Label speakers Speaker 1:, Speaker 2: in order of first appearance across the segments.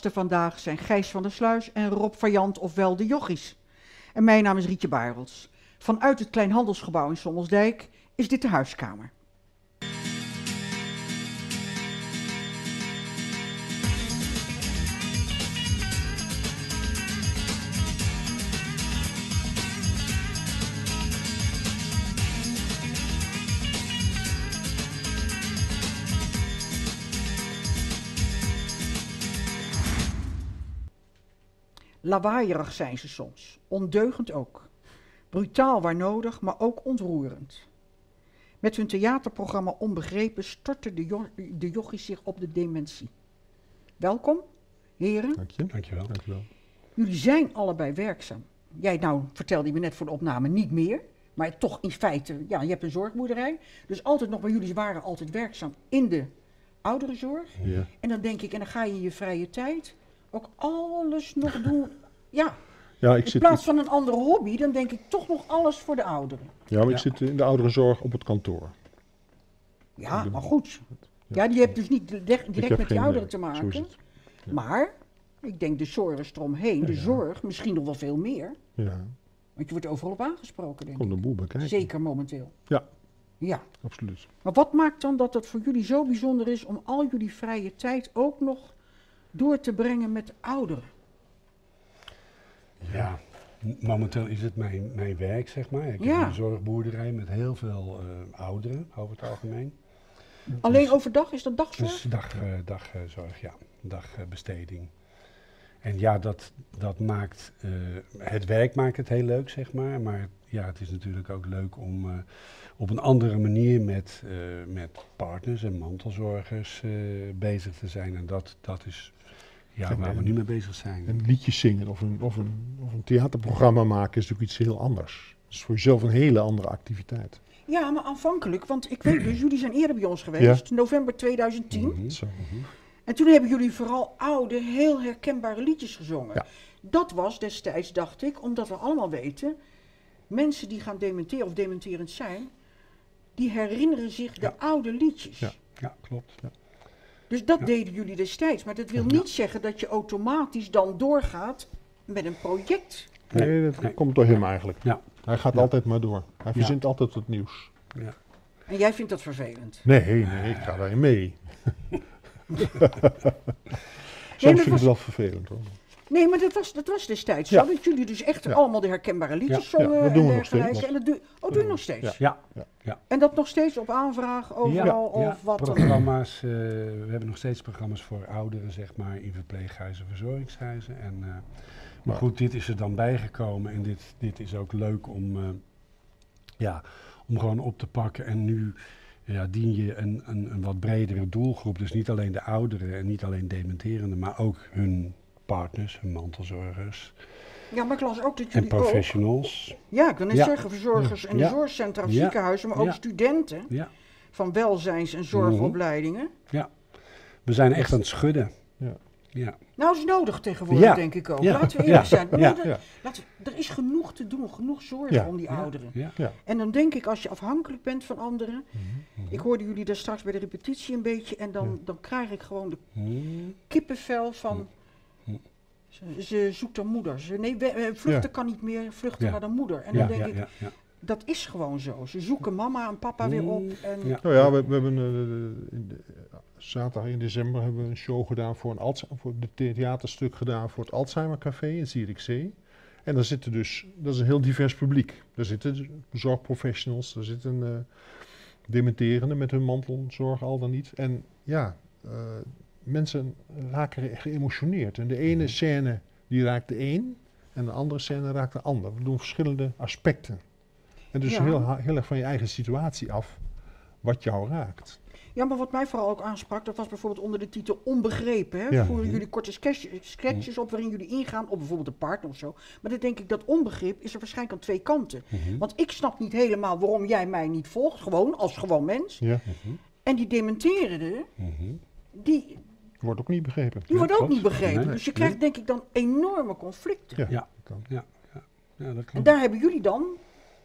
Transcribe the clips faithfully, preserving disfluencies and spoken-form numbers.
Speaker 1: gasten vandaag zijn Gijs van der Sluis en Rob Variant, ofwel de Jochies. En mijn naam is Rietje Barels. Vanuit het Kleinhandelsgebouw in Sommelsdijk is dit de huiskamer. Lawaaierig zijn ze soms, ondeugend ook. Brutaal waar nodig, maar ook ontroerend. Met hun theaterprogramma Onbegrepen storten de, jo de jochies zich op de dementie. Welkom, heren.
Speaker 2: Dank je.
Speaker 3: Dankjewel.
Speaker 2: Dankjewel.
Speaker 1: Jullie zijn allebei werkzaam. Jij nou, vertelde je me net voor de opname, niet meer. Maar toch in feite, ja, je hebt een zorgboerderij. Dus altijd nog, maar jullie waren altijd werkzaam in de ouderenzorg.
Speaker 2: Ja.
Speaker 1: En dan denk ik, en dan ga je in je vrije tijd ook alles nog doen. Ja,
Speaker 2: Ja, ik
Speaker 1: in
Speaker 2: zit,
Speaker 1: plaats van een andere hobby, dan denk ik toch nog alles voor de ouderen.
Speaker 2: ja, maar ik
Speaker 3: Ja.
Speaker 2: zit in de ouderenzorg op het kantoor.
Speaker 1: Ja,
Speaker 2: doe-
Speaker 1: maar goed. Ja, die hebt dus niet direct,
Speaker 2: Ik
Speaker 1: direct
Speaker 2: heb
Speaker 1: met die
Speaker 2: geen,
Speaker 1: ouderen
Speaker 2: eh,
Speaker 1: te
Speaker 2: Zo is
Speaker 1: maken.
Speaker 2: het. Ja.
Speaker 1: Maar, ik denk de zorg eromheen,
Speaker 2: Ja,
Speaker 1: de
Speaker 2: ja.
Speaker 1: zorg, misschien nog wel veel meer.
Speaker 2: Ja,
Speaker 1: Want je wordt overal op aangesproken, denk
Speaker 2: komt
Speaker 1: ik.
Speaker 2: een boel bij kijken.
Speaker 1: Zeker momenteel.
Speaker 2: Ja.
Speaker 1: Ja.
Speaker 2: Absoluut.
Speaker 1: Maar wat maakt dan dat het voor jullie zo bijzonder is om al jullie vrije tijd ook nog door te brengen met ouderen?
Speaker 3: Ja, m- momenteel is het mijn, mijn werk, zeg maar. Ik
Speaker 1: Ja.
Speaker 3: heb een zorgboerderij met heel veel uh, ouderen, over het algemeen.
Speaker 1: Alleen
Speaker 3: Dus-
Speaker 1: overdag, is dat dagzorg?
Speaker 3: Dus dag, uh, dagzorg, ja, dagbesteding. En ja, dat, dat maakt, uh, het werk maakt het heel leuk, zeg maar. Maar ja, het is natuurlijk ook leuk om uh, op een andere manier met, uh, met partners en mantelzorgers uh, bezig te zijn. En dat, dat is ja,
Speaker 2: Kijk,
Speaker 3: waar we
Speaker 2: en-
Speaker 3: nu mee bezig zijn.
Speaker 2: Een liedje zingen of een, of, een, of een theaterprogramma maken is natuurlijk iets heel anders. Het is voor jezelf een hele andere activiteit.
Speaker 1: Ja, maar aanvankelijk, want ik weet dus, jullie zijn eerder bij ons geweest, november tweeduizend tien.
Speaker 3: Mhm.
Speaker 2: Zo.
Speaker 1: En toen hebben jullie vooral oude, heel herkenbare liedjes gezongen.
Speaker 2: Ja.
Speaker 1: Dat was destijds, dacht ik, omdat we allemaal weten, mensen die gaan dementeren of dementerend zijn, die herinneren zich de
Speaker 3: Ja.
Speaker 1: oude liedjes.
Speaker 2: Ja.
Speaker 3: Ja, klopt.
Speaker 1: Dus dat
Speaker 3: Ja.
Speaker 1: deden jullie destijds. Maar dat wil
Speaker 3: Ja.
Speaker 1: niet zeggen dat je automatisch dan doorgaat met een project.
Speaker 3: Nee,
Speaker 2: Nee, dat
Speaker 3: nee.
Speaker 2: komt door hem eigenlijk.
Speaker 3: Ja.
Speaker 2: Hij gaat
Speaker 3: Ja.
Speaker 2: altijd maar door. Hij verzint altijd wat nieuws.
Speaker 3: Ja.
Speaker 1: En jij vindt dat vervelend.
Speaker 2: Nee, nee, ik ga daarin mee. Soms
Speaker 1: dat
Speaker 2: vind ik
Speaker 1: was-
Speaker 2: het wel vervelend hoor.
Speaker 1: Nee, maar dat was, dat was destijds
Speaker 2: Ja.
Speaker 1: zo. Dat jullie dus echt
Speaker 2: Ja.
Speaker 1: allemaal de herkenbare liedjes
Speaker 2: Ja,
Speaker 1: zongen.
Speaker 2: ja, dat doen we
Speaker 1: en
Speaker 2: nog steeds.
Speaker 1: dergelijke. En dat doe, oh, doe je nog steeds?
Speaker 3: Ja.
Speaker 1: En dat nog steeds op aanvraag overal
Speaker 3: ja,
Speaker 1: of wat dan ook?
Speaker 3: programma's. Uh, we hebben nog steeds programma's voor ouderen, zeg maar, in verpleeghuizen, verzorgingshuizen. En, uh, maar
Speaker 2: Maar-
Speaker 3: goed, dit is er dan bijgekomen en dit, dit is ook leuk om, uh, ja, om gewoon op te pakken. En nu ja, dien je een, een, een wat bredere doelgroep. Dus niet alleen de ouderen en niet alleen dementerenden, maar ook hun partners, hun mantelzorgers
Speaker 1: Ja, maar ik las ook dat
Speaker 3: en
Speaker 1: jullie ook...
Speaker 3: professionals.
Speaker 1: Ja, ik wil net
Speaker 3: Ja.
Speaker 1: zeggen, verzorgers en
Speaker 3: Ja.
Speaker 1: zorgcentra,
Speaker 3: Ja.
Speaker 1: ziekenhuizen, maar ook
Speaker 3: Ja.
Speaker 1: studenten
Speaker 3: Ja,
Speaker 1: van welzijns- en zorgopleidingen.
Speaker 3: we zijn echt aan het schudden.
Speaker 2: Ja.
Speaker 3: Ja.
Speaker 1: Nou, dat is nodig tegenwoordig,
Speaker 3: Ja.
Speaker 1: denk ik ook.
Speaker 3: Ja.
Speaker 1: Laten we eerlijk
Speaker 3: Ja.
Speaker 1: zijn. Nee,
Speaker 3: Ja.
Speaker 1: dat-
Speaker 2: Ja.
Speaker 1: laten we- er is genoeg te doen, genoeg zorgen
Speaker 2: Ja.
Speaker 1: om die
Speaker 3: Ja.
Speaker 1: ouderen.
Speaker 3: Ja.
Speaker 2: Ja.
Speaker 1: En dan denk ik, als je afhankelijk bent van anderen...
Speaker 3: Mhm.
Speaker 1: Ik hoorde jullie daar straks bij de repetitie een beetje... en dan, dan krijg ik gewoon de
Speaker 3: Hmm.
Speaker 1: kippenvel van...
Speaker 3: Hm.
Speaker 1: Ze, ze zoekt haar moeder. Ze, nee, we- eh, vluchten
Speaker 2: Ja.
Speaker 1: kan niet meer, vluchten
Speaker 3: Ja.
Speaker 1: naar de moeder. En
Speaker 3: Ja,
Speaker 1: dan denk
Speaker 3: ja,
Speaker 1: ik,
Speaker 3: ja, ja.
Speaker 1: dat is gewoon zo. Ze zoeken mama en papa weer op. En
Speaker 3: Ja.
Speaker 2: Nou ja, we, we hebben eh, in de, eh, zaterdag in december hebben we een show gedaan voor een Alzhe- voor de theaterstuk gedaan voor het Alzheimer Café in Zierikzee. En daar zitten dus, dat is een heel divers publiek. Daar zitten zorgprofessionals, daar zitten uh, dementerenden met hun mantelzorg al dan niet. En ja, uh, mensen raken geëmotioneerd. En de ene scène die raakt de een en de andere scène raakt de ander. We doen verschillende aspecten. En dus
Speaker 1: Ja.
Speaker 2: heel, heel erg van je eigen situatie af wat jou raakt.
Speaker 1: ja, maar wat mij vooral ook aansprak, dat was bijvoorbeeld onder de titel Onbegrepen. Hè?
Speaker 2: Ja.
Speaker 1: Voeren jullie korte sketches, sketches op waarin jullie ingaan op bijvoorbeeld een partner of zo. Maar dan denk ik, dat onbegrip is er waarschijnlijk aan twee kanten.
Speaker 3: Mhm.
Speaker 1: Want ik snap niet helemaal waarom jij mij niet volgt, gewoon als gewoon mens.
Speaker 2: Ja,
Speaker 3: Mhm.
Speaker 1: En die dementerende,
Speaker 3: Mhm.
Speaker 1: die,
Speaker 2: wordt ook niet begrepen.
Speaker 1: die wordt ook
Speaker 3: klopt.
Speaker 1: niet begrepen.
Speaker 3: Nee.
Speaker 1: Dus je krijgt denk ik dan enorme conflicten.
Speaker 2: Ja,
Speaker 3: Ja.
Speaker 2: kan.
Speaker 3: Ja, dat klopt.
Speaker 1: En daar hebben jullie dan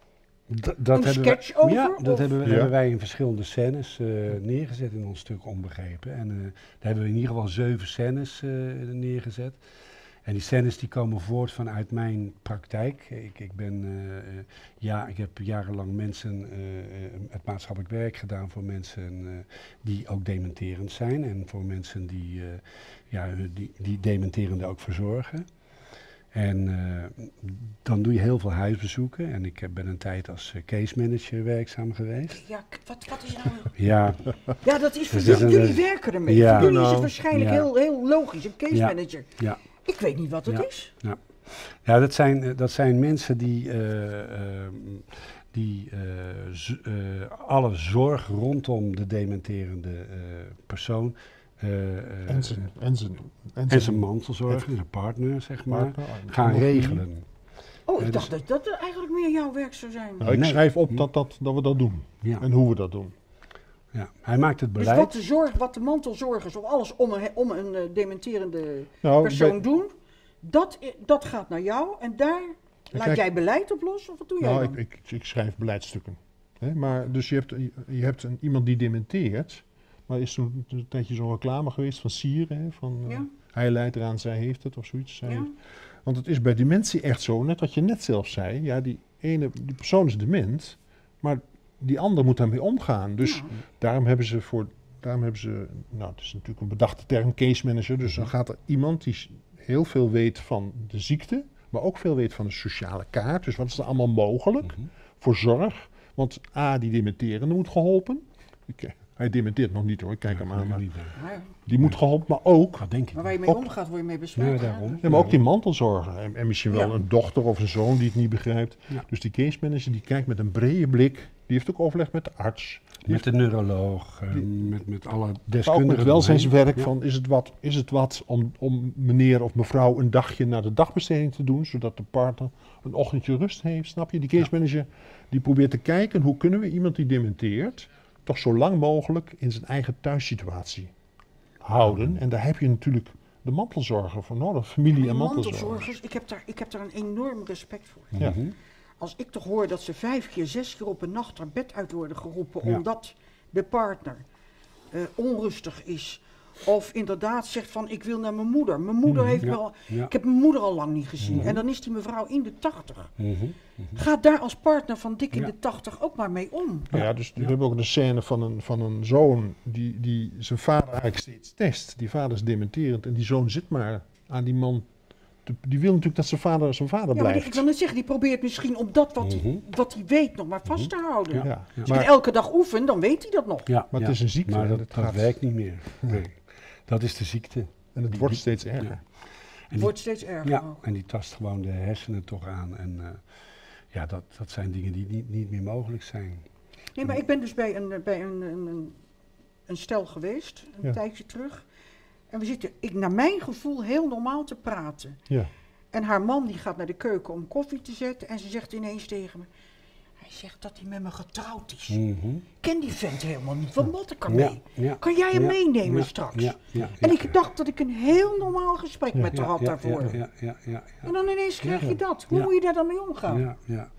Speaker 3: D- dat
Speaker 1: een
Speaker 3: hebben
Speaker 1: sketch
Speaker 3: wij,
Speaker 1: over?
Speaker 3: Ja, dat
Speaker 1: of?
Speaker 3: hebben, we-
Speaker 2: Ja.
Speaker 3: hebben wij in verschillende scènes uh, neergezet in ons stuk Onbegrepen. En uh, daar hebben we in ieder geval zeven scènes uh, neergezet. En die scènes die komen voort vanuit mijn praktijk. Ik, ik ben, uh, uh, ja, ik heb jarenlang mensen, uh, het maatschappelijk werk gedaan voor mensen uh, die ook dementerend zijn. En voor mensen die, uh, ja, die, die dementerende ook verzorgen. En uh, dan doe je heel veel huisbezoeken. En ik ben een tijd als uh, case manager werkzaam geweest.
Speaker 1: Ja, k- wat, wat is nou...
Speaker 3: Ja,
Speaker 1: Ja, dat is voor
Speaker 3: Dus
Speaker 1: jullie,
Speaker 3: een,
Speaker 1: jullie
Speaker 3: uh,
Speaker 1: werken ermee.
Speaker 3: ja.
Speaker 1: Voor jullie is
Speaker 2: Nou,
Speaker 1: het waarschijnlijk
Speaker 3: ja.
Speaker 1: heel, heel logisch, een case
Speaker 3: Ja.
Speaker 1: manager.
Speaker 3: ja.
Speaker 1: Ik weet niet wat het
Speaker 3: Ja.
Speaker 1: is.
Speaker 3: Ja, dat zijn, uh, dat zijn mensen die, uh, uh, die uh, z- uh, alle zorg rondom de dementerende uh, persoon uh, uh,
Speaker 2: En zijn, en zijn,
Speaker 3: en zijn mantelzorg, en zijn partner, zeg maar,
Speaker 2: partner, en-
Speaker 3: gaan
Speaker 2: en-
Speaker 3: regelen.
Speaker 1: Oh,
Speaker 3: Ja,
Speaker 1: ik
Speaker 3: dus-
Speaker 1: dacht dat dat eigenlijk meer jouw werk zou zijn.
Speaker 2: Nou, ik
Speaker 3: Nee.
Speaker 2: schrijf op dat, dat, dat we dat doen.
Speaker 3: Ja,
Speaker 2: En hoe we dat doen.
Speaker 3: ja. Hij maakt het
Speaker 1: Dus
Speaker 3: beleid.
Speaker 1: wat de, zorg, wat de mantelzorgers of alles om een, om een uh, dementerende
Speaker 2: Nou,
Speaker 1: persoon
Speaker 2: bij-
Speaker 1: doen, dat, i- dat gaat naar jou en daar laat
Speaker 2: kijk-
Speaker 1: jij beleid op los? Of wat doe jij
Speaker 2: Nou,
Speaker 1: dan?
Speaker 2: ik, ik, ik schrijf beleidsstukken. Hè, maar dus je hebt, je hebt een, iemand die dementeert. Maar er is toen een tijdje zo'n reclame geweest van Sieren. Hè, van uh,
Speaker 1: Ja.
Speaker 2: hij leidt eraan, zij heeft het of zoiets. Zij
Speaker 1: Ja?
Speaker 2: heeft- Want het is bij dementie echt zo, net wat je net zelf zei. Ja, die ene die persoon is dement, maar die ander moet daarmee omgaan. Dus
Speaker 1: Ja.
Speaker 2: daarom hebben ze voor, daarom hebben ze, nou het is natuurlijk een bedachte term, case manager. Dus dan gaat er iemand die s- heel veel weet van de ziekte, maar ook veel weet van de sociale kaart. Dus wat is er allemaal mogelijk
Speaker 3: Mhm.
Speaker 2: voor zorg? Want A, die dementerende moet geholpen. Ik, eh, hij dementeert nog niet hoor, ik kijk hem aan. Maar
Speaker 3: Niet, uh,
Speaker 1: Maar,
Speaker 2: die moet geholpen, maar ook,
Speaker 3: Wat denk ik?
Speaker 1: maar waar je mee
Speaker 2: Op-
Speaker 1: omgaat, word je mee besmet.
Speaker 3: Ja, daarom.
Speaker 2: ja, maar ook die mantelzorger. En, en misschien wel
Speaker 1: Ja.
Speaker 2: een dochter of een zoon die het niet begrijpt.
Speaker 3: Ja.
Speaker 2: Dus die case manager die kijkt met een brede blik. Die heeft ook overleg met de arts. Die
Speaker 3: Met de neuroloog, uh,
Speaker 2: Die-
Speaker 3: met, met alle
Speaker 2: Maar ook
Speaker 3: deskundigen.
Speaker 2: met welzijnswerk
Speaker 3: Ja.
Speaker 2: van is het wat, is het wat om, om meneer of mevrouw een dagje naar de dagbesteding te doen, zodat de partner een ochtendje rust heeft, snap je? Die case manager die probeert te kijken hoe kunnen we iemand die dementeert toch zo lang mogelijk in zijn eigen thuissituatie houden. En daar heb je natuurlijk de mantelzorger voor nodig, familie
Speaker 1: Die
Speaker 2: en mantelzorger.
Speaker 1: mantelzorgers, ik heb, daar, ik heb daar een enorm respect voor.
Speaker 2: Ja.
Speaker 3: Mhm.
Speaker 1: Als ik toch hoor dat ze vijf keer, zes keer op een nacht er bed uit worden geroepen
Speaker 3: Ja.
Speaker 1: omdat de partner eh, onrustig is. Of inderdaad zegt van ik wil naar mijn moeder. Mijn moeder heeft
Speaker 3: Ja.
Speaker 1: wel,
Speaker 3: Ja.
Speaker 1: ik heb mijn moeder al lang niet gezien.
Speaker 3: Mhm.
Speaker 1: En dan is die mevrouw in de tachtig.
Speaker 3: Mhm.
Speaker 1: Ga daar als partner van dik in
Speaker 3: Ja.
Speaker 1: de tachtig ook maar mee om.
Speaker 2: Ja, dus we
Speaker 3: Ja.
Speaker 2: hebben ook een scène van een, van een zoon die, die zijn vader eigenlijk steeds test. Die vader is dementerend en die zoon zit maar aan die man. te- die wil natuurlijk dat zijn vader zijn vader
Speaker 1: Ja, maar die,
Speaker 2: blijft.
Speaker 1: ik wil net zeggen, die probeert misschien op dat wat,
Speaker 3: Mhm.
Speaker 1: hij, wat hij weet nog maar vast te houden.
Speaker 3: Ja.
Speaker 2: Ja,
Speaker 3: Ja.
Speaker 1: Als je
Speaker 2: maar,
Speaker 1: elke dag oefent, dan weet hij dat nog.
Speaker 3: Ja,
Speaker 2: Maar het
Speaker 3: ja.
Speaker 2: is een ziekte
Speaker 3: Maar
Speaker 2: en
Speaker 3: dat,
Speaker 2: het
Speaker 3: dat
Speaker 2: gaat-
Speaker 3: werkt niet meer. Nee. Dat is de ziekte.
Speaker 2: en het
Speaker 3: die-
Speaker 2: wordt
Speaker 3: die-
Speaker 2: steeds erger.
Speaker 3: Ja. En
Speaker 1: Het
Speaker 3: die,
Speaker 1: wordt steeds erger.
Speaker 3: ja,
Speaker 1: ook.
Speaker 3: en die tast gewoon de hersenen toch aan. En uh, ja, dat, dat zijn dingen die niet, niet meer mogelijk zijn.
Speaker 1: Nee, maar ik ben dus bij een, bij een, een, een, een stel geweest, een
Speaker 2: Ja.
Speaker 1: tijdje terug. En we zitten, ik, naar mijn gevoel, heel normaal te praten.
Speaker 2: Ja.
Speaker 1: En haar man die gaat naar de keuken om koffie te zetten. En ze zegt ineens tegen me, hij zegt dat hij met me getrouwd is.
Speaker 3: Mhm.
Speaker 1: Ik ken die vent helemaal niet, wat moet ik ermee?
Speaker 3: Ja, ja.
Speaker 1: Kan jij hem
Speaker 3: Ja,
Speaker 1: meenemen
Speaker 3: ja,
Speaker 1: straks?
Speaker 3: Ja, ja,
Speaker 1: En
Speaker 3: ja.
Speaker 1: ik dacht dat ik een heel normaal gesprek
Speaker 2: Ja.
Speaker 1: met haar
Speaker 3: Ja,
Speaker 1: had
Speaker 3: ja,
Speaker 1: daarvoor.
Speaker 3: Ja, ja, ja, ja,
Speaker 1: En dan ineens krijg
Speaker 3: Ja.
Speaker 1: je dat. Hoe
Speaker 3: Ja.
Speaker 1: moet je daar dan mee omgaan?
Speaker 3: ja, ja.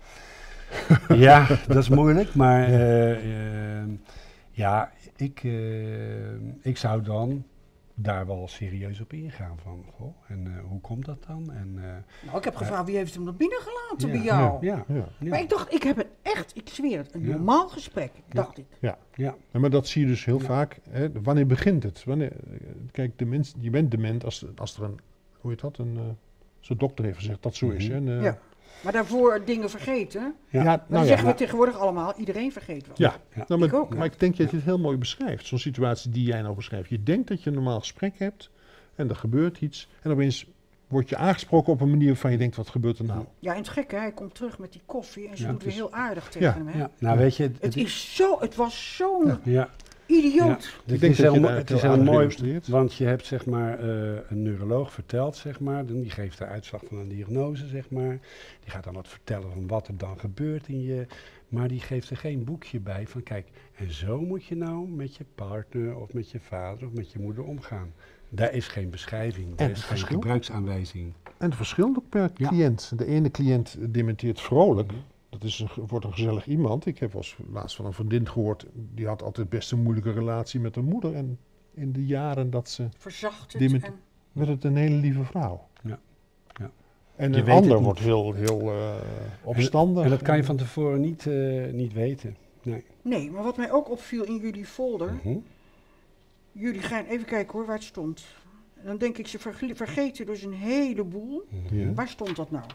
Speaker 3: Ja, dat is moeilijk, maar eh, eh, ja, ik, eh, ik zou dan daar wel serieus op ingaan van, goh, en eh, hoe komt dat dan? En, eh,
Speaker 1: Nou, ik heb gevraagd, wie heeft hem dan binnengelaten
Speaker 3: ja,
Speaker 1: bij jou?
Speaker 3: Ja,
Speaker 2: Ja.
Speaker 3: ja,
Speaker 1: Maar ik dacht, ik heb een echt, ik zweer het, een
Speaker 3: Ja.
Speaker 1: normaal gesprek, dacht ik.
Speaker 3: ja.
Speaker 2: Ja, maar dat zie je dus heel
Speaker 3: Ja.
Speaker 2: vaak. Hè, wanneer begint het? Wanneer, eh, kijk, de mens, je bent dement als, als er een, hoe heet dat, een, uh, zo'n dokter heeft gezegd dat zo is.
Speaker 3: Mhm.
Speaker 2: Hè, een, eh,
Speaker 1: Ja. Maar daarvoor dingen vergeten. Maar
Speaker 2: ja,
Speaker 3: Ja.
Speaker 1: dan
Speaker 2: nou ja,
Speaker 1: zeggen we
Speaker 2: maar-
Speaker 1: tegenwoordig allemaal, iedereen vergeet wel.
Speaker 2: ja.
Speaker 3: Ja.
Speaker 2: Nou, maar,
Speaker 1: Ik ook.
Speaker 2: maar ik denk dat je het heel mooi beschrijft. Zo'n situatie die jij nou beschrijft. Je denkt dat je een normaal gesprek hebt en er gebeurt iets. En opeens word je aangesproken op een manier waarvan je denkt, wat gebeurt er nou?
Speaker 1: Ja, en het gekke, hij komt terug met die koffie en ze
Speaker 3: Ja,
Speaker 1: doet
Speaker 3: het
Speaker 1: weer
Speaker 3: is-
Speaker 1: heel aardig tegen
Speaker 2: Ja.
Speaker 1: hem. Hè?
Speaker 3: Ja, nou weet je, het,
Speaker 1: Het is zo, het was zo'n
Speaker 2: Ja.
Speaker 3: ja,
Speaker 1: idioot.
Speaker 3: het
Speaker 2: Ik denk
Speaker 3: is
Speaker 2: dat
Speaker 3: heel,
Speaker 2: je
Speaker 3: mo-
Speaker 2: daar
Speaker 3: het
Speaker 2: heel
Speaker 3: is heel
Speaker 2: aardig
Speaker 3: mooi,
Speaker 2: illustreert.
Speaker 3: want je hebt zeg maar eh, een neuroloog verteld, zeg maar, dan- die geeft de uitslag van een diagnose, zeg maar. Die gaat dan wat vertellen van wat er dan gebeurt in je, maar die geeft er geen boekje bij van kijk, en zo moet je nou met je partner of met je vader of met je moeder omgaan. Daar is geen beschrijving, daar
Speaker 2: En
Speaker 3: is
Speaker 2: het
Speaker 3: geen
Speaker 2: verschil?
Speaker 3: gebruiksaanwijzing.
Speaker 2: En het verschilt ook per
Speaker 3: Ja.
Speaker 2: cliënt. De ene cliënt dementeert vrolijk. Dat dat is een, ge- wordt een gezellig iemand. Ik heb wel eens laatst van een vriendin gehoord, die had altijd best een moeilijke relatie met haar moeder. En in de jaren dat ze,
Speaker 1: Verzacht
Speaker 2: Die
Speaker 1: het
Speaker 2: met-
Speaker 1: en...
Speaker 2: werd het een hele lieve vrouw.
Speaker 3: Ja, ja.
Speaker 2: En
Speaker 3: Je
Speaker 2: een
Speaker 3: weet het
Speaker 2: ander
Speaker 3: niet.
Speaker 2: wordt heel, heel eh, opstandig.
Speaker 3: En dat kan je van tevoren niet, eh, niet weten. Nee.
Speaker 1: Nee, maar wat mij ook opviel in jullie folder...
Speaker 3: Mhm.
Speaker 1: Jullie gaan even kijken hoor, waar het stond. En dan denk ik, ze verge- vergeten dus een heleboel.
Speaker 2: Ja.
Speaker 1: Waar stond dat nou?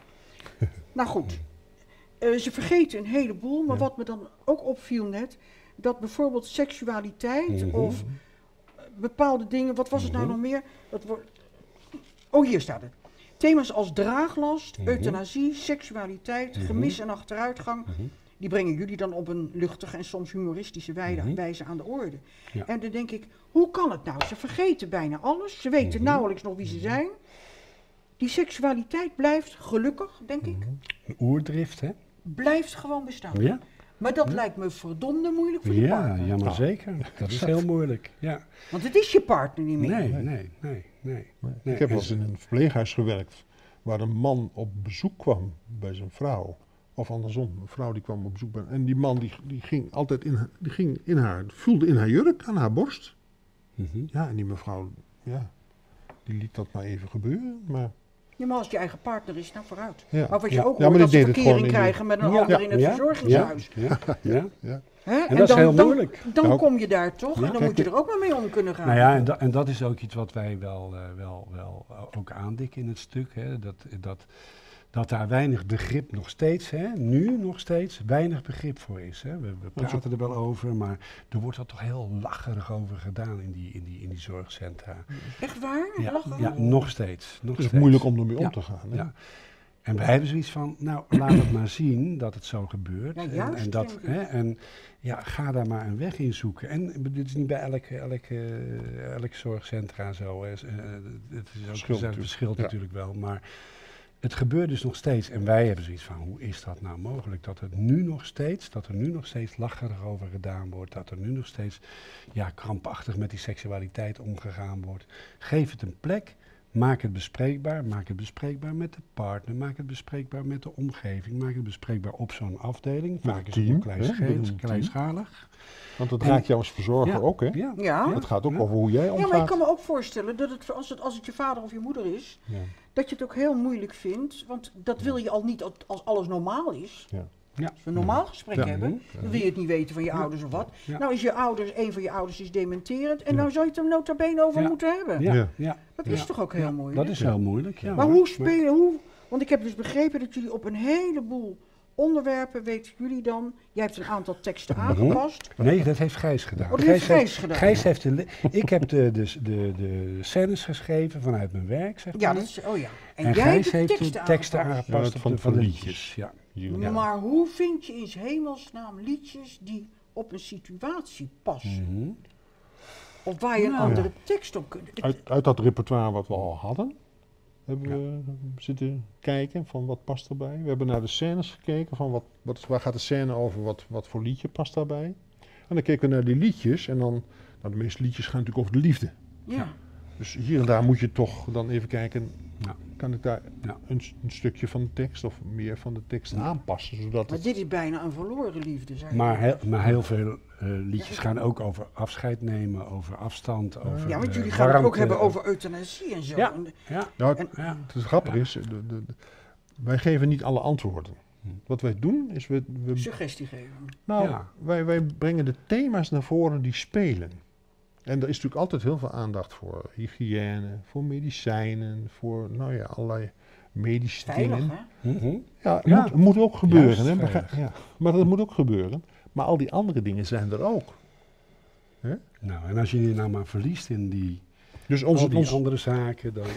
Speaker 1: Nou goed, Eh, ze vergeten een heleboel, maar
Speaker 2: Ja.
Speaker 1: wat me dan ook opviel net, dat bijvoorbeeld seksualiteit
Speaker 3: Mhm.
Speaker 1: of eh, bepaalde dingen, wat was het nou
Speaker 3: Mhm.
Speaker 1: nog meer? Dat wordt, oh, hier staat het. Thema's als draaglast,
Speaker 3: Mhm.
Speaker 1: euthanasie, seksualiteit,
Speaker 3: Mhm.
Speaker 1: gemis en achteruitgang,
Speaker 3: Mhm.
Speaker 1: die brengen jullie dan op een luchtige en soms humoristische wijde-
Speaker 3: Mhm.
Speaker 1: wijze aan de orde.
Speaker 3: Ja.
Speaker 1: En dan denk ik, hoe kan het nou? Ze vergeten bijna alles, ze weten
Speaker 3: Mhm.
Speaker 1: nauwelijks nog wie ze zijn. Die seksualiteit blijft, gelukkig denk ik,
Speaker 3: Mhm. Een oerdrift, hè?
Speaker 1: blijft gewoon bestaan.
Speaker 3: Ja,
Speaker 1: Maar dat
Speaker 3: Ja.
Speaker 1: lijkt me verdomde moeilijk voor je
Speaker 3: ja,
Speaker 1: partner.
Speaker 3: ja maar
Speaker 2: Nou.
Speaker 3: zeker. Dat is heel moeilijk. Ja.
Speaker 1: Want het is je partner niet meer.
Speaker 3: Nee, nee, nee, nee.
Speaker 2: Nee.
Speaker 3: Nee,
Speaker 2: Ik heb
Speaker 3: en
Speaker 2: wel eens in een verpleeghuis gewerkt waar een man op bezoek kwam bij zijn vrouw. Of andersom, een vrouw die kwam op bezoek bij. En die man die, die ging altijd in, haar- die ging in haar, voelde in haar jurk aan haar borst.
Speaker 3: Mhm.
Speaker 2: Ja, en die mevrouw, ja, die liet dat maar even gebeuren. Maar,
Speaker 1: Ja, maar als het je eigen partner is, nou vooruit.
Speaker 2: ja.
Speaker 1: Maar wat je
Speaker 3: Ja.
Speaker 1: ook
Speaker 2: Ja,
Speaker 1: hoort,
Speaker 2: maar
Speaker 1: dat
Speaker 2: die
Speaker 1: ze
Speaker 2: deed het
Speaker 1: verkering
Speaker 2: gewoon in de-
Speaker 1: krijgen met een
Speaker 3: Ja.
Speaker 1: ander in het
Speaker 3: Ja.
Speaker 1: verzorgingshuis.
Speaker 3: Ja, ja.
Speaker 2: Ja.
Speaker 1: Hè?
Speaker 3: En dat is heel
Speaker 1: dan,
Speaker 3: moeilijk.
Speaker 1: Dan
Speaker 2: Nou,
Speaker 1: kom je daar toch
Speaker 3: ja,
Speaker 1: en dan
Speaker 2: kijk,
Speaker 1: moet je er ook maar mee om kunnen gaan.
Speaker 3: Nou ja, en, da- en dat is ook iets wat wij wel, eh, wel, wel ook aandikken in het stuk. Hè? Dat, dat, dat daar weinig begrip nog steeds, hè? Nu nog steeds, weinig begrip voor is. Hè? We, we praten er wel over, maar er wordt er toch heel lacherig over gedaan in die, in die, in die zorgcentra.
Speaker 1: Echt waar?
Speaker 3: Ja,
Speaker 1: Lachen?
Speaker 3: ja, nog steeds. Nog
Speaker 2: Het is
Speaker 3: steeds.
Speaker 2: moeilijk om ermee om
Speaker 3: Ja.
Speaker 2: te gaan. Hè?
Speaker 3: Ja. En wij hebben zoiets van, nou, laat het maar zien dat het zo gebeurt.
Speaker 1: Ja,
Speaker 3: en,
Speaker 1: juist,
Speaker 3: en, dat,
Speaker 1: denk ik.
Speaker 3: hè, en ja, ga daar maar een weg in zoeken. En ik bedoel, dit is niet bij elk, elk, eh, elk zorgcentra zo. Hè. Eh, het is ook,
Speaker 2: Verschilt
Speaker 3: het
Speaker 2: natuurlijk.
Speaker 3: verschilt
Speaker 2: Ja.
Speaker 3: natuurlijk wel, maar het gebeurt dus nog steeds. En wij hebben zoiets van, hoe is dat nou mogelijk? Dat het nu nog steeds, dat er nu nog steeds lacherig over gedaan wordt. Dat er nu nog steeds, ja, krampachtig met die seksualiteit omgegaan wordt. Geef het een plek. Maak het bespreekbaar. Maak het bespreekbaar met de partner. Maak het bespreekbaar met de omgeving. Maak het bespreekbaar op zo'n afdeling.
Speaker 2: Met
Speaker 3: Vaak
Speaker 2: het
Speaker 3: is het
Speaker 2: team,
Speaker 3: nog
Speaker 2: hè?
Speaker 3: kleinschalig.
Speaker 2: Met een team.
Speaker 3: kleinschalig.
Speaker 2: Want dat
Speaker 3: En-
Speaker 2: raakt jou als verzorger
Speaker 3: Ja.
Speaker 2: ook, hè?
Speaker 3: Ja.
Speaker 1: Ja.
Speaker 2: Het gaat ook
Speaker 3: Ja.
Speaker 2: over hoe jij
Speaker 1: Ja,
Speaker 2: omgaat.
Speaker 1: maar ik kan me ook voorstellen dat het, als, het, als het je vader of je moeder is,
Speaker 2: Ja.
Speaker 1: dat je het ook heel moeilijk vindt. Want dat wil je al niet als- als alles normaal is.
Speaker 2: Ja.
Speaker 3: Ja.
Speaker 1: Als we een normaal gesprek
Speaker 2: Ja.
Speaker 1: hebben, dan wil je het niet weten van je ouders of wat.
Speaker 3: Ja.
Speaker 1: Nou is je ouders, een van je ouders is dementerend en
Speaker 2: Ja.
Speaker 1: nou zou je het er nota bene over
Speaker 3: Ja.
Speaker 1: moeten hebben.
Speaker 3: Ja.
Speaker 2: Ja.
Speaker 3: Ja.
Speaker 1: Dat
Speaker 3: Ja.
Speaker 1: is toch ook heel
Speaker 3: Ja,
Speaker 1: moeilijk?
Speaker 3: Dat is heel moeilijk, ja.
Speaker 1: Maar
Speaker 3: hoor.
Speaker 1: hoe spelen, hoe, want ik heb dus begrepen dat jullie op een heleboel onderwerpen, weten jullie dan, jij hebt een aantal teksten aangepast.
Speaker 3: Nee, dat heeft Gijs gedaan.
Speaker 1: Oh, dat heeft
Speaker 3: heeft-
Speaker 1: Gijs gedaan.
Speaker 3: Gijs heeft de, li- ik heb de, de, de, de scènes geschreven vanuit mijn werk, zeg
Speaker 1: Ja,
Speaker 3: maar.
Speaker 1: dat is, oh ja. En,
Speaker 3: en
Speaker 1: jij
Speaker 3: Gijs
Speaker 1: hebt
Speaker 3: heeft
Speaker 1: de
Speaker 3: de
Speaker 1: teksten,
Speaker 3: teksten
Speaker 1: aangepast.
Speaker 3: aangepast
Speaker 2: Ja,
Speaker 3: op
Speaker 2: van-
Speaker 3: de, van
Speaker 2: van
Speaker 3: de
Speaker 2: liedjes.
Speaker 3: liedjes. Ja.
Speaker 2: Ja.
Speaker 1: Maar hoe vind je in 's hemelsnaam liedjes die op een situatie passen?
Speaker 3: Mhm.
Speaker 1: Of waar je een
Speaker 3: Nou,
Speaker 1: andere tekst op kunt.
Speaker 2: Uit, uit dat repertoire wat we al hadden, hebben we zitten kijken van wat past erbij. We hebben naar de scènes gekeken van wat, wat, waar gaat de scène over, wat, wat voor liedje past daarbij. En dan keken we naar die liedjes en dan, nou de meeste liedjes gaan natuurlijk over de liefde.
Speaker 1: Ja.
Speaker 2: Dus hier en daar moet je toch dan even kijken,
Speaker 3: Ja.
Speaker 2: kan ik daar
Speaker 3: Ja.
Speaker 2: een, s- een stukje van de tekst of meer van de tekst
Speaker 3: Ja.
Speaker 2: aanpassen, zodat
Speaker 1: Maar
Speaker 2: het...
Speaker 1: dit is bijna een verloren liefde, zei je.
Speaker 3: Maar, heel, maar heel veel eh, liedjes gaan ook over afscheid nemen, over afstand, over
Speaker 1: Ja, want
Speaker 3: eh,
Speaker 1: jullie gaan het ook
Speaker 3: warmte.
Speaker 1: hebben over euthanasie en zo.
Speaker 3: Ja.
Speaker 1: En-
Speaker 3: Ja,
Speaker 2: Nou, het,
Speaker 3: ja.
Speaker 2: het grappige is, de, de, de- wij geven niet alle antwoorden.
Speaker 3: Hm.
Speaker 2: Wat wij doen is, we, we
Speaker 1: Suggestie geven.
Speaker 2: Nou,
Speaker 3: Ja.
Speaker 2: wij, wij brengen de thema's naar voren die spelen. En er is natuurlijk altijd heel veel aandacht voor hygiëne, voor medicijnen, voor nou ja, allerlei medische
Speaker 1: Veilig,
Speaker 2: dingen.
Speaker 1: hè?
Speaker 3: Mhm.
Speaker 2: Ja, het
Speaker 3: Ja.
Speaker 2: Moet, moet ook gebeuren.
Speaker 3: Juist,
Speaker 2: Hè?
Speaker 3: veilig.
Speaker 2: Begrijp- Ja. Maar dat moet ook gebeuren. Maar al die andere dingen zijn er ook.
Speaker 3: Nou, en als je je nou maar verliest in die,
Speaker 2: Dus
Speaker 3: al
Speaker 2: onze,
Speaker 3: die
Speaker 2: ons,
Speaker 3: andere zaken, dan...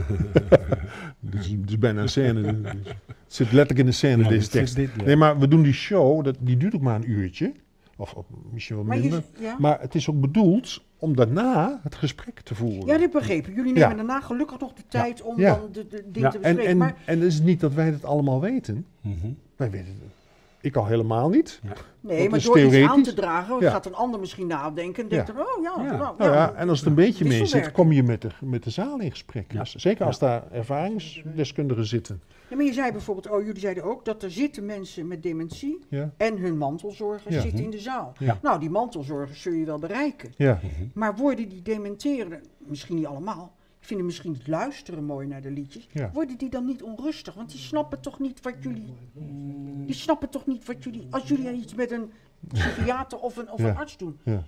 Speaker 2: dit, is, dit is bijna een scène. dus- dus- het zit letterlijk in de scène,
Speaker 3: Ja,
Speaker 2: deze
Speaker 3: dit-
Speaker 2: tekst.
Speaker 3: dit- ja.
Speaker 2: Nee, maar we doen die show, dat, die duurt ook maar een uurtje. Of, of misschien wel
Speaker 1: Maar,
Speaker 2: minder.
Speaker 1: je, ja.
Speaker 2: Maar het is ook bedoeld om daarna het gesprek te voeren.
Speaker 1: ja, dit begrepen. Jullie nemen
Speaker 2: Ja.
Speaker 1: daarna gelukkig nog de tijd om
Speaker 2: Ja.
Speaker 1: dan de, de dingen
Speaker 3: Ja.
Speaker 1: te
Speaker 2: En,
Speaker 1: bespreken.
Speaker 2: en,
Speaker 1: maar
Speaker 2: en het is niet dat wij het allemaal weten.
Speaker 3: Mhm.
Speaker 2: Wij weten het. ik al helemaal niet.
Speaker 3: Ja.
Speaker 1: Nee,
Speaker 2: Dat
Speaker 1: maar
Speaker 2: is
Speaker 1: door iets aan
Speaker 2: theoretisch.
Speaker 1: te dragen,
Speaker 2: Ja.
Speaker 1: gaat een ander misschien nadenken en denkt
Speaker 2: Ja.
Speaker 1: er, oh ja,
Speaker 3: Ja.
Speaker 1: nou,
Speaker 2: Nou
Speaker 1: ja.
Speaker 2: ja, en als het een beetje mee zit,
Speaker 1: wisselwerking.
Speaker 2: kom je met de, met de zaal in gesprek.
Speaker 3: Ja.
Speaker 2: Dus zeker als
Speaker 3: Ja.
Speaker 2: daar ervaringsdeskundigen zitten.
Speaker 1: Ja, maar je zei bijvoorbeeld, oh jullie zeiden ook dat er zitten mensen met dementie
Speaker 2: Ja,
Speaker 1: en hun mantelzorgers
Speaker 2: Ja.
Speaker 1: zitten in de zaal.
Speaker 3: Ja.
Speaker 1: Nou, die mantelzorgers zul je wel bereiken.
Speaker 2: ja.
Speaker 1: Maar worden die dementerenden, misschien niet allemaal, vinden misschien het luisteren mooi naar de liedjes,
Speaker 2: Ja.
Speaker 1: worden die dan niet onrustig? Want die snappen toch niet wat jullie, die snappen toch niet wat jullie, als jullie iets met een psychiater of een, of
Speaker 2: Ja.
Speaker 1: een arts doen,
Speaker 2: ja.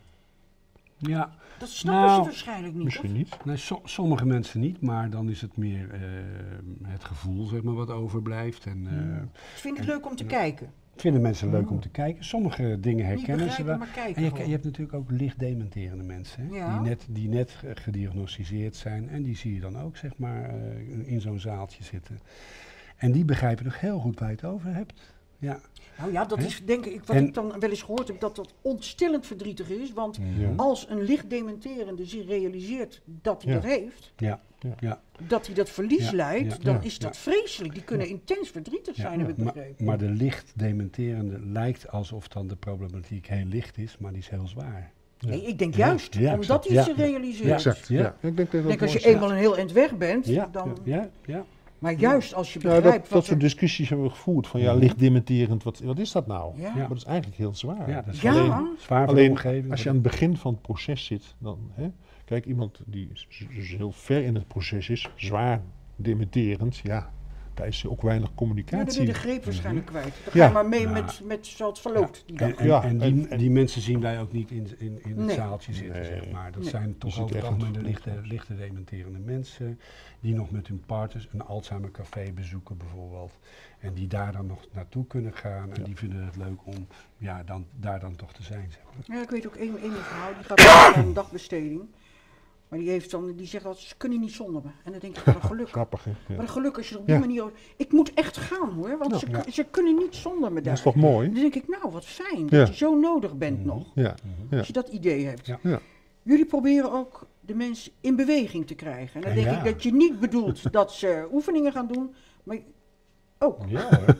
Speaker 3: Ja,
Speaker 1: dat snappen
Speaker 3: Nou,
Speaker 1: ze waarschijnlijk niet.
Speaker 2: Misschien
Speaker 1: Of?
Speaker 2: niet.
Speaker 3: nee, so- sommige mensen niet, maar dan is het meer eh, het gevoel zeg maar, wat overblijft. En, eh,
Speaker 1: Ik vind het leuk om te kijken.
Speaker 3: vinden mensen leuk om te kijken. Sommige dingen
Speaker 1: Niet
Speaker 3: herkennen ze
Speaker 1: begrijpen,
Speaker 3: wel.
Speaker 1: maar kijken.
Speaker 3: En je, je
Speaker 1: gewoon.
Speaker 3: hebt natuurlijk ook licht dementerende mensen, hè?
Speaker 1: Ja.
Speaker 3: Die, net, die net ge- gediagnosticeerd zijn. En die zie je dan ook zeg maar, eh, in zo'n zaaltje zitten. En die begrijpen nog heel goed waar je het over hebt. Ja.
Speaker 1: Nou ja, dat
Speaker 3: Hè?
Speaker 1: is denk ik wat
Speaker 3: En-
Speaker 1: ik dan wel eens gehoord heb, dat dat ontstillend verdrietig is. Want
Speaker 2: Ja.
Speaker 1: als een licht dementerende zich realiseert dat hij
Speaker 2: Ja.
Speaker 1: dat heeft,
Speaker 3: Ja.
Speaker 2: Ja.
Speaker 3: Ja.
Speaker 1: dat hij dat verlies
Speaker 3: Ja,
Speaker 1: leidt,
Speaker 3: ja,
Speaker 1: dan
Speaker 2: ja,
Speaker 1: is dat
Speaker 3: ja.
Speaker 1: vreselijk. Die kunnen intens verdrietig
Speaker 3: Ja,
Speaker 1: zijn, heb ik
Speaker 3: maar,
Speaker 1: begrepen.
Speaker 3: maar de licht dementerende lijkt alsof dan de problematiek heel licht is, maar die is heel zwaar.
Speaker 1: Nee, ik denk
Speaker 3: Ja,
Speaker 1: juist,
Speaker 3: ja,
Speaker 1: omdat
Speaker 3: exact.
Speaker 1: hij
Speaker 3: Ja,
Speaker 1: zich realiseert.
Speaker 3: ja,
Speaker 2: Exact.
Speaker 3: Ja.
Speaker 2: Ja. Ik denk dat dat
Speaker 1: Ik denk als je
Speaker 2: mooi is.
Speaker 1: eenmaal een heel eind weg bent,
Speaker 3: Ja,
Speaker 1: dan...
Speaker 3: ja, ja.
Speaker 1: Maar juist als je
Speaker 2: Ja,
Speaker 1: begrijpt
Speaker 2: dat, dat
Speaker 1: wat
Speaker 2: soort
Speaker 1: er...
Speaker 2: discussies hebben we gevoerd. Van ja, licht dementerend, wat, wat is dat nou?
Speaker 1: Ja.
Speaker 2: Maar dat is eigenlijk heel zwaar.
Speaker 3: Ja, dat is
Speaker 1: Ja.
Speaker 3: alleen zwaar voor de
Speaker 2: Alleen
Speaker 3: omgeving.
Speaker 2: als je aan het begin van het proces zit, dan hè, kijk, iemand die s- dus heel ver in het proces is, zwaar dementerend, ja, daar is ook weinig
Speaker 1: Ja, dan
Speaker 2: communicatie.
Speaker 1: ben je de greep waarschijnlijk kwijt. Dan ga
Speaker 2: Ja.
Speaker 1: je maar mee
Speaker 3: Ja.
Speaker 1: met, met zoals het verloopt die dag.
Speaker 3: En, en,
Speaker 2: Ja,
Speaker 3: en die,
Speaker 2: en- en-
Speaker 3: die mensen zien wij ook niet in, in, in het
Speaker 1: Nee.
Speaker 3: zaaltje zitten,
Speaker 2: Nee.
Speaker 3: zeg maar. Dat
Speaker 1: Nee.
Speaker 3: zijn toch
Speaker 2: zit
Speaker 3: over het
Speaker 2: echt
Speaker 3: algemeen de
Speaker 2: goed.
Speaker 3: lichte, lichte dementerende mensen die nog met hun partners een Alzheimer café bezoeken bijvoorbeeld. En die daar dan nog naartoe kunnen gaan en
Speaker 2: Ja.
Speaker 3: die vinden het leuk om ja, dan, daar dan toch te zijn, zeg maar.
Speaker 1: Ja, ik weet ook één, één vrouw, die gaat naar een dagbesteding. Maar die, heeft dan, die zegt altijd, ze kunnen niet zonder me. En dan denk ik, wat een geluk.
Speaker 2: Grappig, hè? Ja.
Speaker 1: Wat een geluk als je er op die
Speaker 2: Ja.
Speaker 1: manier... Ik moet echt gaan hoor, want
Speaker 2: Ja.
Speaker 1: ze,
Speaker 3: Ja.
Speaker 1: ze kunnen niet zonder me
Speaker 2: Dat
Speaker 1: daar.
Speaker 2: is toch mooi?
Speaker 1: Dan denk ik, nou wat fijn
Speaker 2: Ja.
Speaker 1: dat je zo nodig bent
Speaker 3: Mhm.
Speaker 1: nog.
Speaker 2: Ja, ja.
Speaker 1: Als je dat idee hebt.
Speaker 3: Ja.
Speaker 2: Ja.
Speaker 1: Jullie proberen ook de mensen in beweging te krijgen. En dan denk
Speaker 3: Ja.
Speaker 1: ik dat je niet bedoelt dat ze oefeningen gaan doen. Maar ook,
Speaker 3: Ja hoor.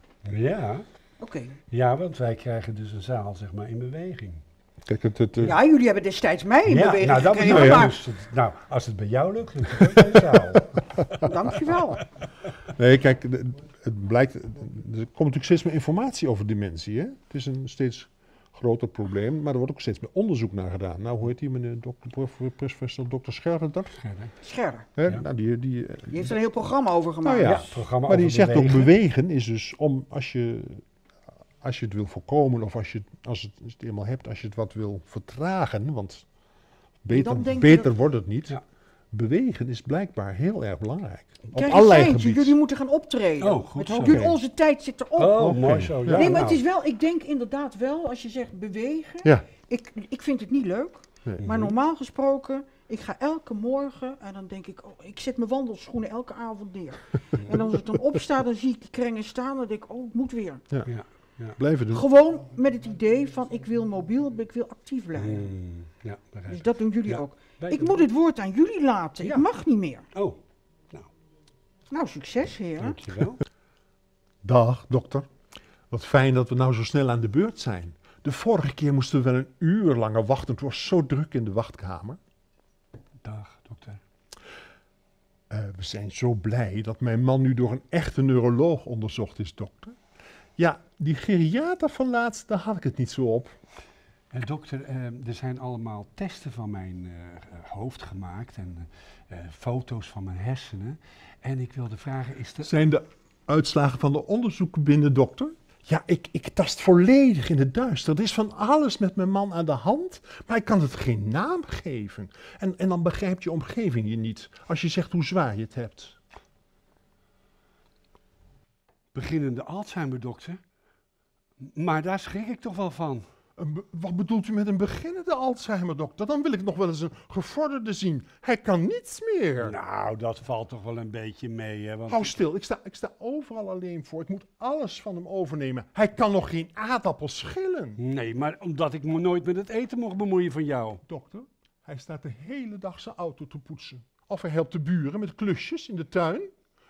Speaker 3: Ja.
Speaker 1: oké.
Speaker 3: Ja, want wij krijgen dus een zaal zeg maar in beweging.
Speaker 2: Kijk, het, het, het-
Speaker 1: Ja, jullie hebben destijds mij in
Speaker 3: ja,
Speaker 1: beweging
Speaker 3: nou, dat
Speaker 1: gekregen,
Speaker 3: bedoel ik.
Speaker 1: maar
Speaker 3: Dus het- nou, als het bij jou lukt, lukt het ook in de zaal.
Speaker 1: dankjewel.
Speaker 2: nee, kijk, de- het blijkt, er komt natuurlijk steeds meer informatie over dementie. Hè? Het is een steeds groter probleem, maar er wordt ook steeds meer onderzoek naar gedaan. Nou, hoe heet die meneer, dokter, prof, professor dokter Scherder? Dat?
Speaker 1: Scherder.
Speaker 2: Hè?
Speaker 3: Ja.
Speaker 2: Nou, die, die,
Speaker 1: Die heeft er een heel programma over gemaakt.
Speaker 2: Nou ja.
Speaker 3: Ja, het programma
Speaker 2: maar die
Speaker 3: over
Speaker 2: zegt ook
Speaker 3: bewegen.
Speaker 2: bewegen is dus om als je, als je het wil voorkomen of als je, als het, als je het eenmaal hebt, als je het wat wil vertragen, want beter,
Speaker 1: Dan denk je
Speaker 2: beter
Speaker 1: dat-
Speaker 2: wordt het niet.
Speaker 3: Ja.
Speaker 2: Bewegen is blijkbaar heel erg belangrijk. Op
Speaker 1: Krijg je
Speaker 2: allerlei
Speaker 1: een seintje,
Speaker 2: gebieden.
Speaker 1: jullie moeten gaan optreden.
Speaker 3: Oh, goed
Speaker 1: Het
Speaker 3: zo.
Speaker 1: jullie-
Speaker 2: Oké.
Speaker 1: Onze tijd zit erop.
Speaker 3: Oh,
Speaker 2: Oké.
Speaker 3: mooi zo. Ja,
Speaker 1: nee, maar
Speaker 3: nou.
Speaker 1: het is wel, ik denk inderdaad wel, als je zegt bewegen.
Speaker 2: Ja.
Speaker 1: Ik, ik vind het niet leuk,
Speaker 2: Nee.
Speaker 1: maar normaal gesproken, ik ga elke morgen en dan denk ik, oh, ik zet mijn wandelschoenen elke avond neer. En als ik dan opsta, dan zie ik die krengen staan en denk ik, oh, ik moet weer.
Speaker 3: Ja.
Speaker 2: Blijven doen.
Speaker 1: Gewoon met het idee van, ik wil mobiel, ik wil actief blijven.
Speaker 3: Hmm, ja, begrijp
Speaker 1: Dus
Speaker 3: ik.
Speaker 1: dat doen jullie
Speaker 3: Ja.
Speaker 1: ook.
Speaker 3: Wij
Speaker 1: Ik
Speaker 3: doen
Speaker 1: moet
Speaker 3: dat.
Speaker 1: het woord aan jullie laten,
Speaker 3: Ja.
Speaker 1: ik mag niet meer.
Speaker 3: Oh,
Speaker 1: Nou, succes heren.
Speaker 3: dankjewel.
Speaker 2: Dag, dokter. Wat fijn dat we nou zo snel aan de beurt zijn. De vorige keer moesten we wel een uur langer wachten. Het was zo druk in de wachtkamer.
Speaker 3: Dag, dokter.
Speaker 2: Eh, we zijn zo blij dat mijn man nu door een echte neuroloog onderzocht is, dokter. Ja, die geriater van laatst, daar had ik het niet zo op.
Speaker 3: Eh, dokter, eh, er zijn allemaal testen van mijn eh, hoofd gemaakt en eh, foto's van mijn hersenen. En ik wilde vragen, is er...
Speaker 2: Zijn de uitslagen van de onderzoeken binnen, dokter? Ja, ik, ik tast volledig in het duister. Er is van alles met mijn man aan de hand, maar ik kan het geen naam geven. En, en dan begrijpt je omgeving je niet, als je zegt hoe zwaar je het hebt.
Speaker 3: Beginnende Alzheimer, dokter? Maar daar schrik ik toch wel van.
Speaker 2: Een be- wat bedoelt u met een beginnende Alzheimer, dokter? Dan wil ik nog wel eens een gevorderde zien. Hij kan niets meer.
Speaker 3: Nou, dat valt toch wel een beetje mee, hè? Want
Speaker 2: Hou stil, ik sta, ik sta overal alleen voor. Ik moet alles van hem overnemen. Hij kan nog geen aardappel schillen.
Speaker 3: Nee, maar omdat ik me nooit met het eten mocht bemoeien van jou.
Speaker 2: Dokter, hij staat de hele dag zijn auto te poetsen. Of hij helpt de buren met klusjes in de tuin.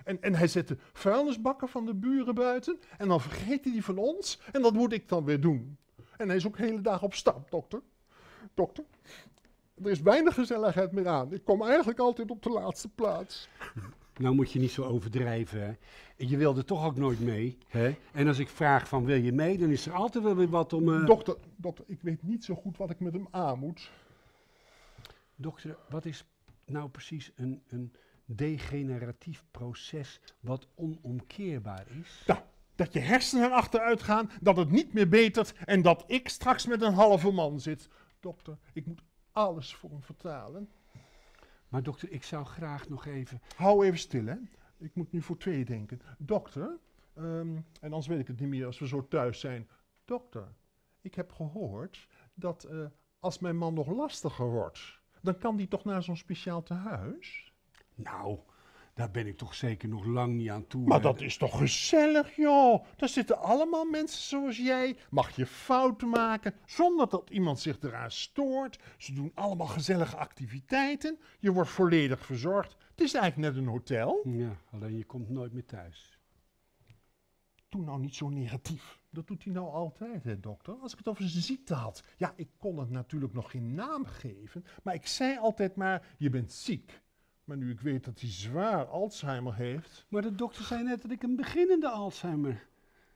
Speaker 2: En, en hij zet de vuilnisbakken van de buren buiten. En dan vergeet hij die van ons. En dat moet ik dan weer doen. En hij is ook de hele dag op stap, dokter. Dokter, er is weinig gezelligheid meer aan. Ik kom eigenlijk altijd op de laatste plaats.
Speaker 3: Nou moet je niet zo overdrijven. Hè? Je wilde toch ook nooit mee. Hè? En als ik vraag van wil je mee, dan is er altijd wel weer wat om... Uh...
Speaker 2: Dokter, dokter, ik weet niet zo goed wat ik met hem aan moet.
Speaker 3: Dokter, wat is nou precies een, een degeneratief proces wat onomkeerbaar is?
Speaker 2: Nou, dat je hersenen achteruit gaan, dat het niet meer betert en dat ik straks met een halve man zit. Dokter, ik moet alles voor hem vertalen.
Speaker 3: Maar dokter, ik zou graag nog even...
Speaker 2: Hou even stil, hè. Ik moet nu voor twee denken. Dokter, um, en anders weet ik het niet meer als we zo thuis zijn. Dokter, ik heb gehoord dat uh, als mijn man nog lastiger wordt, dan kan die toch naar zo'n speciaal tehuis?
Speaker 3: Nou, daar ben ik toch zeker nog lang niet aan toe.
Speaker 2: Maar dat is toch gezellig, joh. Daar zitten allemaal mensen zoals jij. Mag je fouten maken, zonder dat iemand zich eraan stoort. Ze doen allemaal gezellige activiteiten. Je wordt volledig verzorgd. Het is eigenlijk net een hotel.
Speaker 3: Ja, alleen je komt nooit meer thuis.
Speaker 2: Doe nou niet zo negatief. Dat doet hij nou altijd, hè, dokter. Als ik het over zijn ziekte had. Ja, ik kon het natuurlijk nog geen naam geven. Maar ik zei altijd maar, je bent ziek. Maar nu ik weet dat hij zwaar Alzheimer heeft...
Speaker 3: Maar de dokter zei net dat ik een beginnende Alzheimer...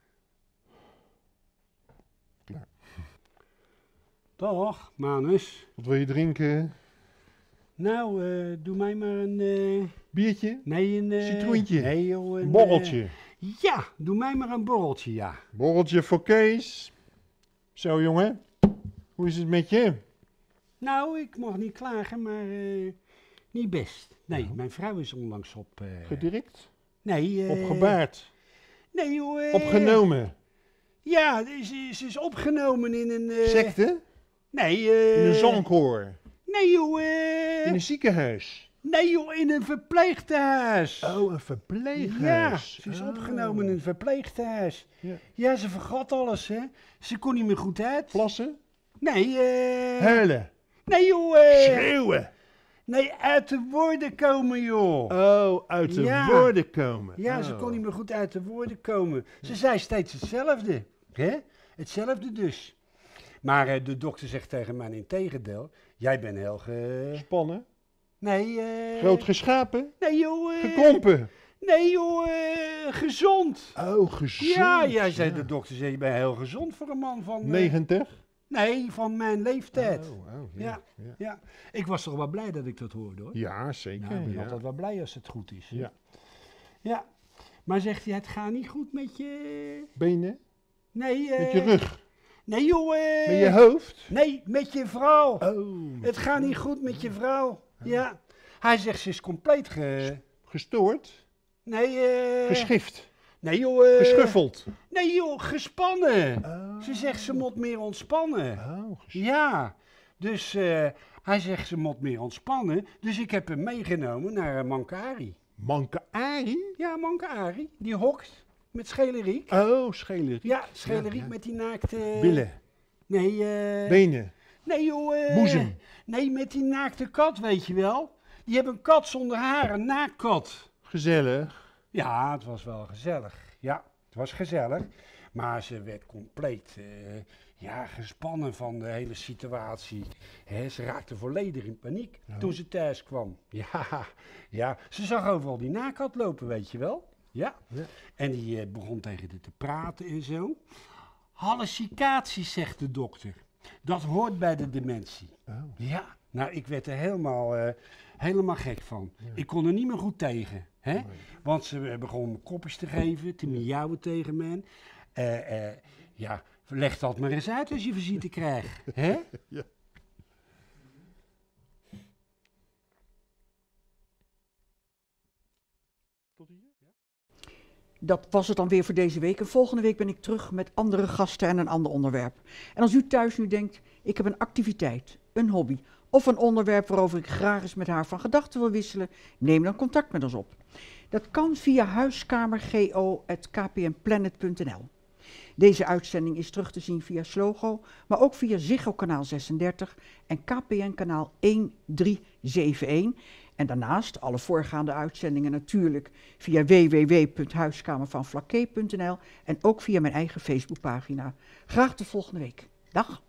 Speaker 2: Klaar.
Speaker 3: Dag, Manus.
Speaker 2: Wat wil je drinken?
Speaker 3: Nou, uh, doe mij maar een... Uh...
Speaker 2: Biertje?
Speaker 3: Nee, een... Uh...
Speaker 2: Citroentje?
Speaker 3: Nee, joh, een...
Speaker 2: Borreltje?
Speaker 3: Uh... Ja, doe mij maar een borreltje, ja.
Speaker 2: Borreltje voor Kees. Zo, jongen. Hoe is het met je?
Speaker 3: Nou, ik mag niet klagen, maar... Uh... Niet best. Nee,
Speaker 2: Nou.
Speaker 3: Mijn vrouw is onlangs op... Uh...
Speaker 2: Gedirkt?
Speaker 3: Nee. Uh...
Speaker 2: Opgebaard?
Speaker 3: Nee, joh. Uh...
Speaker 2: Opgenomen?
Speaker 3: Ja, ze, ze is opgenomen in een... Uh...
Speaker 2: Secte?
Speaker 3: Nee, uh...
Speaker 2: In een zangkoor?
Speaker 3: Nee, joh. Uh...
Speaker 2: In een ziekenhuis?
Speaker 3: Nee, joh, in een verpleeghuis.
Speaker 2: Oh, een verpleeghuis.
Speaker 3: Ja, ze is
Speaker 2: oh.
Speaker 3: opgenomen in een verpleeghuis.
Speaker 2: Ja.
Speaker 3: Ja, ze vergat alles, hè. Ze kon niet meer goed uit.
Speaker 2: Plassen?
Speaker 3: Nee, eh...
Speaker 2: Huilen?
Speaker 3: Nee, joh, eh...
Speaker 2: Schreeuwen?
Speaker 3: Nee, uit de woorden komen, joh.
Speaker 2: Oh, uit de
Speaker 3: Ja.
Speaker 2: woorden komen.
Speaker 3: Ja,
Speaker 2: oh.
Speaker 3: ze kon niet meer goed uit de woorden komen. Ze zei steeds hetzelfde, hè? Hetzelfde dus. Maar uh, de dokter zegt tegen mij in tegendeel, jij bent heel ge...
Speaker 2: Spannen?
Speaker 3: Nee, eh...
Speaker 2: Groot geschapen?
Speaker 3: Nee, joh, eh...
Speaker 2: Gekrompen?
Speaker 3: Nee, joh, eh... gezond.
Speaker 2: Oh, gezond.
Speaker 3: Ja, jij zei
Speaker 2: ja.
Speaker 3: de dokter, zei, je bent heel gezond voor een man van... Uh...
Speaker 2: negentig?
Speaker 3: Nee, van mijn leeftijd.
Speaker 2: Oh, oh, ja,
Speaker 3: Ja.
Speaker 2: ja.
Speaker 3: Ja, ik was toch wel blij dat ik dat hoorde, hoor.
Speaker 2: Ja, zeker.
Speaker 3: Nou, ik ben
Speaker 2: ja.
Speaker 3: altijd wel blij als het goed is. hè.
Speaker 2: Ja.
Speaker 3: Ja. Maar zegt hij, het gaat niet goed met je...
Speaker 2: Benen?
Speaker 3: Nee, eh...
Speaker 2: Met je rug?
Speaker 3: Nee, joh, eh...
Speaker 2: Met je hoofd?
Speaker 3: Nee, met je vrouw.
Speaker 2: Oh.
Speaker 3: Het gaat niet goed met je vrouw. Ja. Hij zegt, ze is compleet ge...
Speaker 2: Gestoord?
Speaker 3: Nee, eh...
Speaker 2: Geschift?
Speaker 3: Nee, joh, eh...
Speaker 2: Geschuffeld?
Speaker 3: Nee, joh, gespannen.
Speaker 2: Oh.
Speaker 3: Ze zegt, ze moet meer ontspannen.
Speaker 2: Oh, ges-
Speaker 3: Ja, dus uh, hij zegt ze moet meer ontspannen. Dus ik heb hem meegenomen naar uh, Mankari.
Speaker 2: Mankari?
Speaker 3: Ja, Mankari, die hokt met Scheleriek.
Speaker 2: Oh, schelerie.
Speaker 3: Ja, Scheleriek
Speaker 2: Ja, ja.
Speaker 3: met die naakte...
Speaker 2: Billen?
Speaker 3: Nee, eh...
Speaker 2: Benen?
Speaker 3: Nee, joh. eh,
Speaker 2: Boezem?
Speaker 3: Nee, met die naakte kat, weet je wel. Die hebben een kat zonder haar, een naakkat.
Speaker 2: Gezellig.
Speaker 3: Ja, het was wel gezellig. Ja, het was gezellig. Maar ze werd compleet uh, ja, gespannen van de hele situatie. Hè, ze raakte volledig in paniek
Speaker 2: Ja.
Speaker 3: toen ze thuis kwam. Ja, ja, ze zag overal die naakkat lopen, weet je wel. Ja.
Speaker 2: Ja.
Speaker 3: En die uh, begon tegen haar te praten en zo. Hallucinaties, zegt de dokter. Dat hoort bij de dementie.
Speaker 2: Oh.
Speaker 3: Ja, nou, ik werd er helemaal, uh, helemaal gek van.
Speaker 2: Ja.
Speaker 3: Ik kon er niet meer goed tegen. Hè?
Speaker 2: Nee.
Speaker 3: Want ze begon me kopjes te geven, te miauwen tegen me. Uh, uh, ja, leg dat maar eens uit als je visite krijgt. Hè?
Speaker 2: Ja. Tot hier?
Speaker 1: Dat was het dan weer voor deze week. En volgende week ben ik terug met andere gasten en een ander onderwerp. En als u thuis nu denkt, ik heb een activiteit, een hobby of een onderwerp waarover ik graag eens met haar van gedachten wil wisselen, neem dan contact met ons op. Dat kan via huiskamergo at k p n planet punt n l. Deze uitzending is terug te zien via Slogo, maar ook via Ziggo kanaal zesendertig en K P N kanaal honderdzevenenzeventig. En daarnaast alle voorgaande uitzendingen natuurlijk via w w w punt huiskamervanflakkee punt n l en ook via mijn eigen Facebookpagina. Graag tot volgende week. Dag!